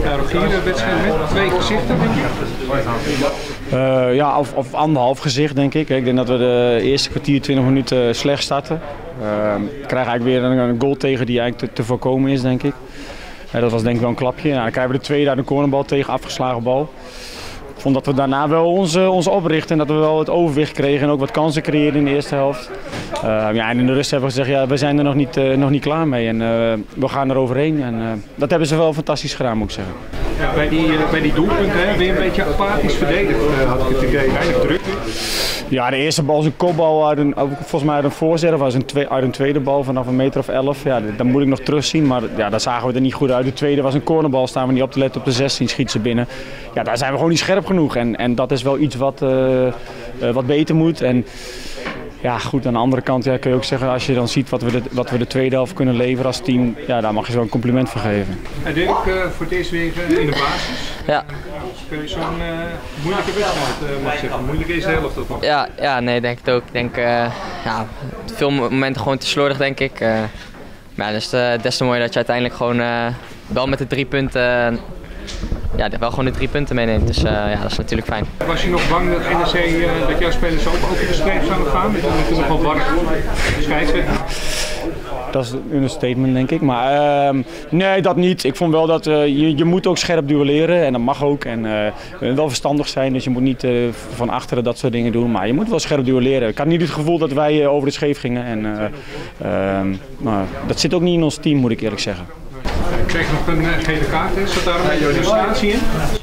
Nou, Rogier, wedstrijd met 2 gezichten, denk je? Ja, of anderhalf gezicht, denk ik. Ik denk dat we de eerste kwartier, 20 minuten slecht starten. We krijgen eigenlijk weer een goal tegen die eigenlijk te voorkomen is, denk ik. Dat was denk ik wel een klapje. Nou, dan krijgen we de tweede uit een cornerbal tegen, afgeslagen bal. Ik vond dat we daarna wel ons oprichten en dat we wel het overwicht kregen en ook wat kansen creëerden in de eerste helft. Ja, en in de rust hebben we gezegd, ja, we zijn er nog niet klaar mee en we gaan er overheen. En dat hebben ze wel fantastisch gedaan, moet ik zeggen. Ja, bij die doelpunten weer een beetje apathisch verdedigd, had ik het idee. Weinig druk. Ja, de eerste bal is een kopbal volgens mij uit een voorzet, of was uit een tweede bal vanaf een meter of 11. Ja, dat moet ik nog terugzien, maar ja, daar zagen we er niet goed uit. De tweede was een cornerbal, staan we niet op te letten op de 16, schiet ze binnen. Ja, daar zijn we gewoon niet scherp genoeg en dat is wel iets wat beter moet. En ja, goed, aan de andere kant ja, kun je ook zeggen, als je dan ziet wat we de tweede helft kunnen leveren als team, ja, daar mag je zo een compliment voor geven. En Dirk, voor het eerst weer in de basis. Ja. Kun je zo'n moeilijke wedstrijd mag zeggen? Moeilijk is de helft dat nog? Ja, nee, denk het ook. Ik denk, ja, veel momenten gewoon te slordig, denk ik. Maar ja, dus des te mooier dat je uiteindelijk gewoon wel met de 3 punten... Ja, wel gewoon de 3 punten meeneemt, dus ja, dat is natuurlijk fijn. Was je nog bang dat NEC, dat jouw spelers ook over de streep zouden gaan? Met natuurlijk nog wel warrig scheidsrechter. Dat is een understatement, denk ik. Maar nee, dat niet. Ik vond wel dat je moet ook scherp duelleren en dat mag ook. En wel verstandig zijn, dus je moet niet van achteren dat soort dingen doen. Maar je moet wel scherp duelleren. Ik had niet het gevoel dat wij over de scheef gingen. En, maar dat zit ook niet in ons team, moet ik eerlijk zeggen. Ik kreeg nog een gele kaart, is dat daar een beetje frustratie in?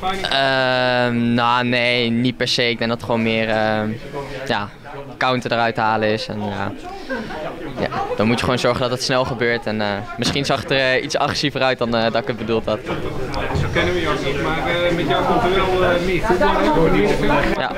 Nou, nee, niet per se. Ik denk dat het gewoon meer ja, counter eruit halen is. En, ja, dan moet je gewoon zorgen dat het snel gebeurt. En misschien zag het er iets agressiever uit dan dat ik het bedoeld had. Zo kennen we jou niet, maar met jou komt er wel meer voetbal. Ja.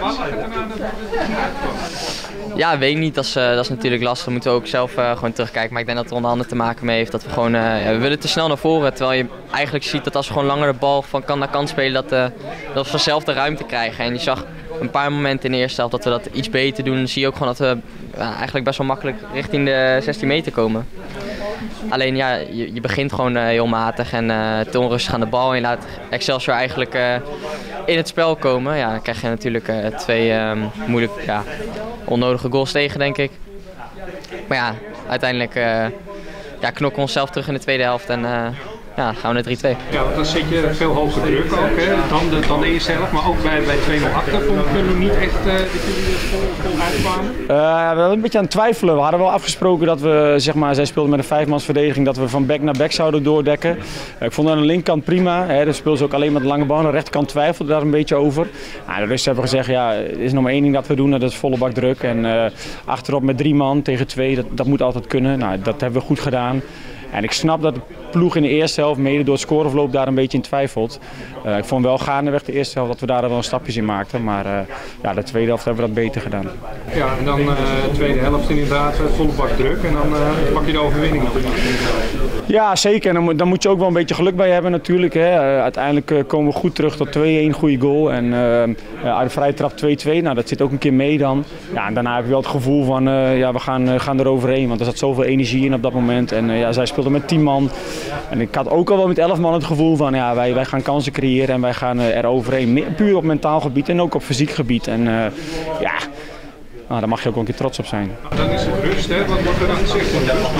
Ja, weet ik niet. Dat is natuurlijk lastig. Dat moeten we ook zelf gewoon terugkijken. Maar ik denk dat het onder andere te maken mee heeft dat we gewoon... ja, we willen te snel naar voren. Terwijl je eigenlijk ziet dat als we gewoon langer de bal van kant naar kant spelen, dat we vanzelf de ruimte krijgen. En je zag een paar momenten in de eerste helft dat we dat iets beter doen. Dan zie je ook gewoon dat we eigenlijk best wel makkelijk richting de 16 meter komen. Alleen ja, je begint gewoon heel matig en te onrustig aan de bal en je laat Excelsior eigenlijk in het spel komen. Ja, dan krijg je natuurlijk 2 moeilijk, ja, onnodige goals tegen, denk ik. Maar ja, uiteindelijk ja, knokken we onszelf terug in de tweede helft en ja, gaan we naar 3-2. Ja, dan zit je veel hoger druk ook, hè? Dan de eerste helft, maar ook bij 2-0 achter kunnen we niet echt dat jullie vol uitkwamen? We waren een beetje aan het twijfelen. We hadden wel afgesproken dat we, zeg maar, zij speelden met een 5-mansverdediging, dat we van back naar back zouden doordekken. Ik vond aan de linkerkant prima, hè, dus speelden ze ook alleen met de lange bal. Aan de rechterkant twijfelden daar een beetje over. De rest hebben we gezegd, ja, er is nog maar één ding dat we doen, dat is volle bak druk. En achterop met 3 man tegen 2, dat moet altijd kunnen. Nou, dat hebben we goed gedaan. En ik snap dat de ploeg in de eerste helft, mede door het scoreverloop, daar een beetje in twijfelt. Ik vond wel gaandeweg de eerste helft dat we daar wel een stapjes in maakten. Maar ja, de tweede helft hebben we dat beter gedaan. Ja, en dan de tweede helft inderdaad volle bak druk en dan pak je de overwinning nog. Ja, zeker. En dan moet je ook wel een beetje geluk bij hebben natuurlijk. Hè. Uiteindelijk komen we goed terug tot 2-1, goede goal. En uit de vrije trap 2-2, nou dat zit ook een keer mee dan. Ja, en daarna heb je wel het gevoel van, ja, we gaan er overheen. Want er zat zoveel energie in op dat moment. En ja, zij speelden met 10 man. En ik had ook al wel met 11 man het gevoel van, ja, wij gaan kansen creëren en wij gaan er overheen. Puur op mentaal gebied en ook op fysiek gebied. En ja, nou, daar mag je ook wel een keer trots op zijn. Dan is het rust, hè? Wat wordt er dan gezegd?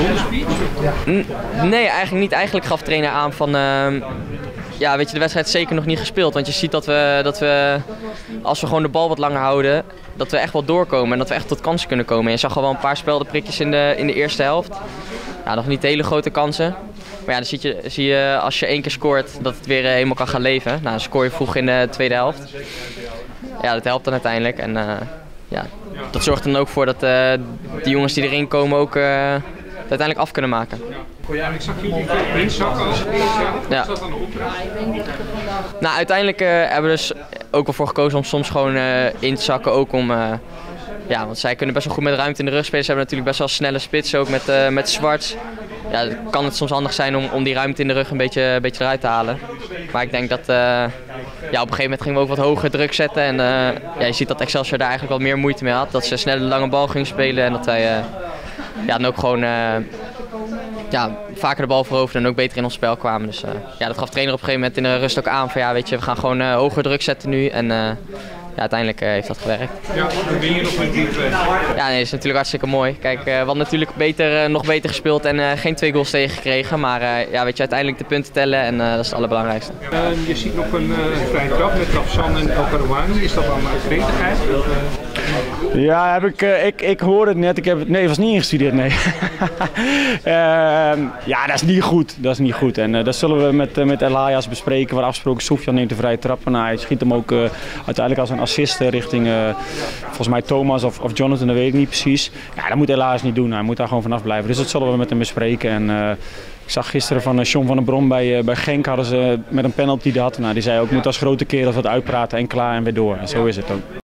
Nee, eigenlijk niet. Eigenlijk gaf de trainer aan van... ja, weet je, de wedstrijd is zeker nog niet gespeeld. Want je ziet dat we, als we gewoon de bal wat langer houden, dat we echt wel doorkomen en dat we echt tot kansen kunnen komen. En je zag al wel een paar speldenprikjes in de eerste helft. Ja, nog niet hele grote kansen. Maar ja, dan zie je als je 1 keer scoort dat het weer helemaal kan gaan leven. Nou, dan scoor je vroeg in de tweede helft. Ja, dat helpt dan uiteindelijk. En ja, dat zorgt er dan ook voor dat die jongens die erin komen ook uiteindelijk af kunnen maken. Ja, ik zag jullie inzakken als ja. Is dat dan de opdracht? Nou, uiteindelijk hebben we dus ook wel voor gekozen om soms gewoon in te zakken. Ook om, ja, want zij kunnen best wel goed met ruimte in de rug spelen. Ze hebben natuurlijk best wel snelle spitsen, ook met Zwarts. Ja, kan het soms handig zijn om die ruimte in de rug een beetje eruit te halen. Maar ik denk dat ja, op een gegeven moment gingen we ook wat hoger druk zetten. En ja, je ziet dat Excelsior daar eigenlijk wat meer moeite mee had. Dat ze snel de lange bal gingen spelen en dat wij ja, dan ook gewoon ja, vaker de bal veroverden en ook beter in ons spel kwamen. Dus ja, dat gaf de trainer op een gegeven moment in de rust ook aan van ja, weet je, we gaan gewoon hoger druk zetten nu. En ja, uiteindelijk heeft dat gewerkt. Ja, dan ben je nog met die twee. Ja, nee, dat is natuurlijk hartstikke mooi. Kijk, we hadden natuurlijk nog beter gespeeld en geen 2 goals tegengekregen. Maar ja, weet je, uiteindelijk de punten tellen en dat is het allerbelangrijkste. Je ziet nog een vrije trap met Tafsan en El Karouani. Is dat dan uit gretigheid? Ja, ik hoorde het net. Nee, het was niet ingestudeerd, nee. Ja, dat is niet goed. Dat is niet goed. En dat zullen we met Elias bespreken. Waar afgesproken, Sofian neemt de vrije trap. En hij schiet hem ook uiteindelijk als een assist richting volgens mij Thomas of Jonathan, dat weet ik niet precies. Ja, dat moet Elias niet doen. Hij moet daar gewoon vanaf blijven. Dus dat zullen we met hem bespreken. En ik zag gisteren van John van den Brom bij Genk hadden ze met een penalty gehad. Nou, die zei ook, moet als grote kerel wat uitpraten en klaar en weer door. En zo is het ook.